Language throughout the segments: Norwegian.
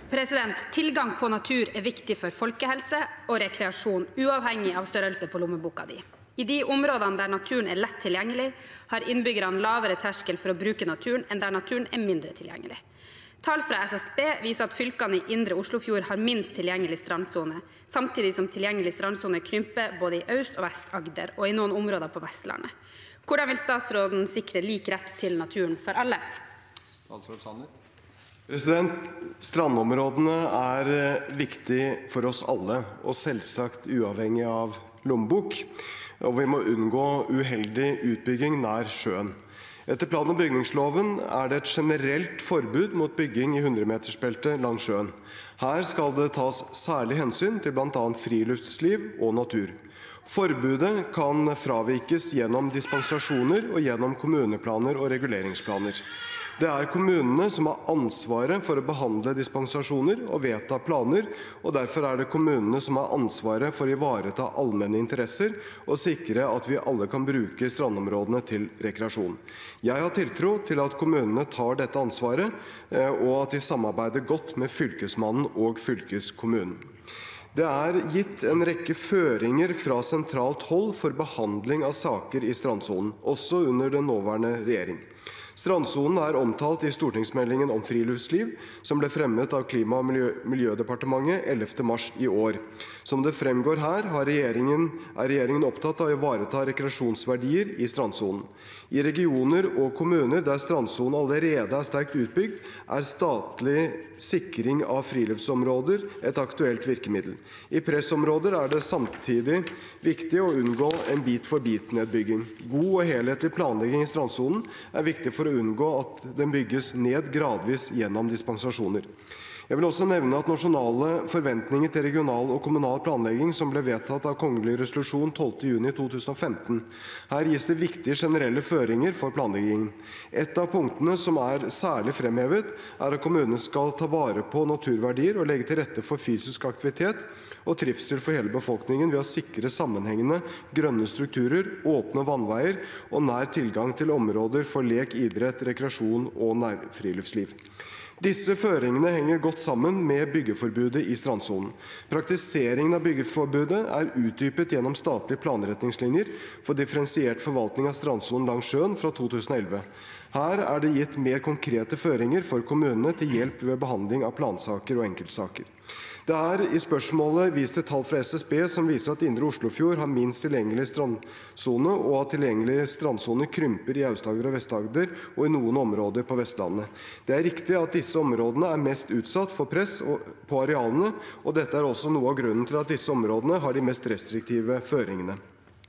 Tilgang på natur er viktig for folkehelse og rekreasjon, uavhengig av størrelse på lommeboka di. I de områdene der naturen er lett tilgjengelig, har innbyggerne lavere terskel for å bruke naturen enn der naturen er mindre tilgjengelig. Tall fra SSB viser at fylkene i Indre Oslofjord har minst tilgjengelig strandsone, samtidig som tilgjengelig strandsone krymper både i Øst- og Vest-Agder og i noen områder på Vestlandet. Hvordan vil statsråden sikre lik rett til naturen for alle? Statsråd Sanner. Strandområdene er viktig for oss alle, og selvsagt uavhengig av lommebok, og vi må unngå uheldig utbygging nær sjøen. Etter plan- og bygningsloven er det et generelt forbud mot bygging i 100-metersbeltet langs sjøen. Her skal det tas særlig hensyn til bl.a. friluftsliv og natur. Forbudet kan fravikes gjennom dispensasjoner og gjennom kommuneplaner og reguleringsplaner. Det er kommunene som har ansvaret for å behandle dispensasjoner og vedta planer, og derfor er det kommunene som har ansvaret for å ivareta allmenne interesser og sikre at vi alle kan bruke strandområdene til rekreasjon. Jeg har tiltro til at kommunene tar dette ansvaret, og at de samarbeider godt med fylkesmannen og fylkeskommunen. Det er gitt en rekke føringer fra sentralt hold for behandling av saker i strandsonen, også under den nåværende regjering. Strandsonen er omtalt i stortingsmeldingen om friluftsliv, som ble fremmet av Klima- og miljødepartementet 11. mars i år. Som det fremgår her, er regjeringen opptatt av å ivareta rekreasjonsverdier i strandsonen. I regioner og kommuner der strandsonen allerede er sterkt utbygd, er statlig sikring av friluftsområder et aktuelt virkemiddel. I pressområder er det samtidig viktig å unngå en bit-for-bit-nedbygging. God og helhetlig planlegging i strandsonen er viktig for å unngå at den bygges ned gradvis gjennom dispensasjoner. Jeg vil også nevne at nasjonale forventninger til regional og kommunal planlegging som ble vedtatt av kongelig resolusjon 12. juni 2015. Her gis det viktige generelle føringer for planleggingen. Et av punktene som er særlig fremhevet, er at kommunene skal ta vare på naturverdier og legge til rette for fysisk aktivitet og trivsel for hele befolkningen ved å sikre sammenhengende grønne strukturer, åpne vannveier og nær tilgang til områder for lek, idrett, rekreasjon og nærfriluftsliv. Disse føringene henger godt sammen med byggeforbudet i strandsonen. Praktiseringen av byggeforbudet er utdypet gjennom statlige planretningslinjer for differensiert forvaltning av strandsonen langs sjøen fra 2011. Her er det gitt mer konkrete føringer for kommunene til hjelp ved behandling av plansaker og enkeltsaker. Det er i spørsmålet vist til tall fra SSB som viser at Indre Oslofjord har minst tilgjengelig strandsone, og at tilgjengelig strandsone krymper i Aust-Agder og Vest-Agder og i noen områder på Vestlandet. Det er riktig at disse områdene er mest utsatt for press på arealene, og dette er også noe av grunnen til at disse områdene har de mest restriktive føringene.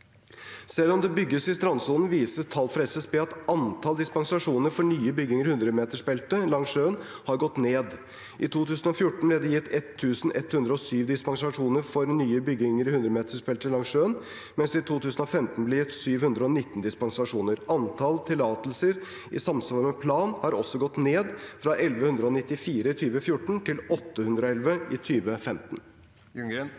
Selv om det bygges i strandsonen, vises tall fra SSB at antall dispensasjoner for nye bygginger i 100-metersbeltet langs sjøen har gått ned. I 2014 ble det gitt 1107 dispensasjoner for nye bygginger i 100-metersbeltet langs sjøen, mens det i 2015 ble gitt 719 dispensasjoner. Antall tillatelser i samsvar med plan har også gått ned fra 1194 i 2014 til 811 i 2015. Ljunggren.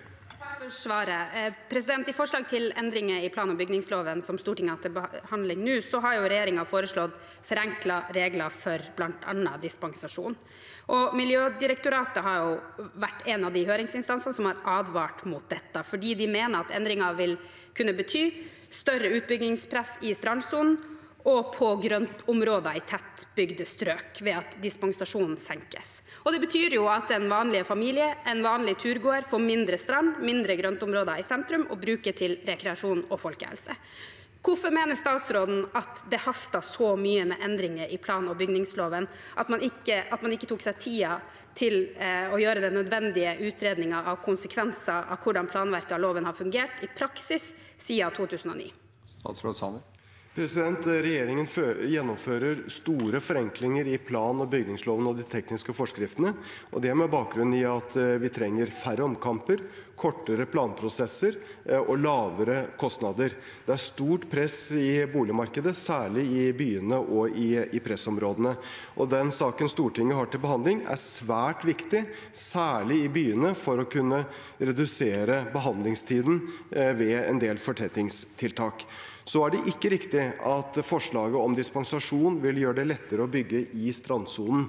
I forslag til endringer i plan- og bygningsloven som Stortinget har til behandling nå, så har jo regjeringen foreslått forenklet regler for blant annet dispensasjon. Og Miljødirektoratet har jo vært en av de høringsinstansene som har advart mot dette, fordi de mener at endringer vil kunne bety større utbyggingspress i strandsonen og på grøntområder i tettbygde strøk ved at dispensasjonen senkes. Og det betyr jo at en vanlig familie, en vanlig turgåer, får mindre strand, mindre grøntområder i sentrum og bruker til rekreasjon og folkehelse. Hvorfor mener statsråden at det hastet så mye med endringer i plan- og bygningsloven at man ikke tok seg tida til å gjøre den nødvendige utredningen av konsekvenser av hvordan planverket av loven har fungert i praksis siden 2009? Statsråd Sanner. Regjeringen gjennomfører store forenklinger i plan- og bygningsloven og de tekniske forskriftene, og det med bakgrunn i at vi trenger færre omkamper, kortere planprosesser og lavere kostnader. Det er stort press i boligmarkedet, særlig i byene og i pressområdene. Og den saken Stortinget har til behandling er svært viktig, særlig i byene, for å kunne redusere behandlingstiden ved en del fortettingstiltak. Så er det ikke riktig at forslaget om dispensasjon vil gjøre det lettere å bygge i strandsonen.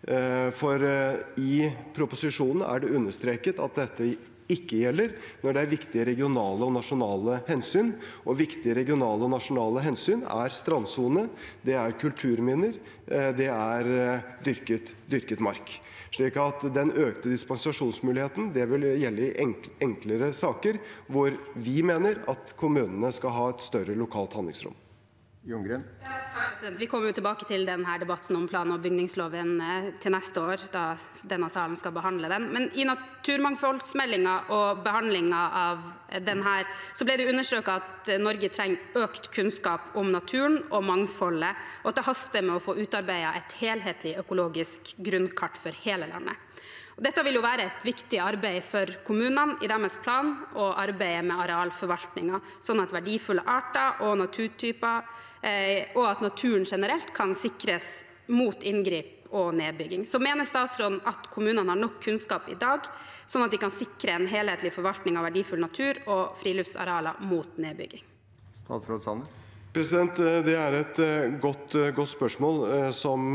For i proposisjonen det understreket at dette ikke gjelder når det viktige regionale og nasjonale hensyn. Og viktige regionale og nasjonale hensyn strandsone, det kulturminner, det dyrket mark. Slik at den økte dispensasjonsmuligheten, det vil gjelde i enklere saker, hvor vi mener at kommunene skal ha et større lokalt handlingsrom. Ljunggren. Vi kommer jo tilbake til denne debatten om plan- og bygningsloven til neste år, da denne salen skal behandle den. Men i naturmangfoldsmeldingen og behandlingen av denne, så ble det undersøket at Norge trenger økt kunnskap om naturen og mangfoldet, og at det haster med å få utarbeidet et helhetlig økologisk grunnkart for hele landet. Dette vil jo være et viktig arbeid for kommunene i deres plan og arbeidet med arealforvaltningen, sånn at verdifulle arter og naturtyper og at naturen generelt kan sikres mot inngrip og nedbygging. Så mener statsråden at kommunene har nok kunnskap i dag, sånn at de kan sikre en helhetlig forvaltning av verdifull natur og friluftsarealer mot nedbygging? Statsråd Sanner. Det et godt spørsmål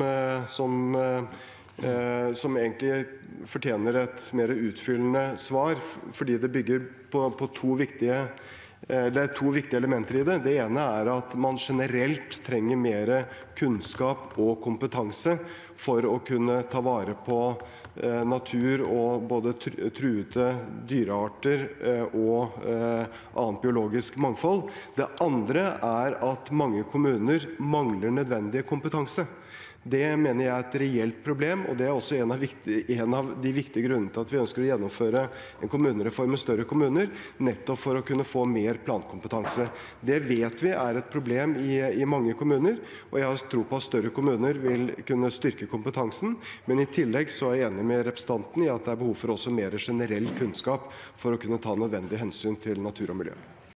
som egentlig fortjener et mer utfyllende svar, fordi det bygger på to viktige elementer i det. Det ene at man generelt trenger mer kunnskap og kompetanse for å kunne ta vare på natur og både truede dyrearter og annet biologisk mangfold. Det andre at mange kommuner mangler nødvendig kompetanse. Det mener jeg et reelt problem, og det også en av de viktige grunnene til at vi ønsker å gjennomføre en kommunereform med større kommuner, nettopp for å kunne få mer plankompetanse. Det vet vi et problem i mange kommuner, og jeg har tro på at større kommuner vil kunne styrke kompetansen, men i tillegg så jeg enig med representanten i at det behov for også mer generell kunnskap for å kunne ta nødvendig hensyn til natur og miljø.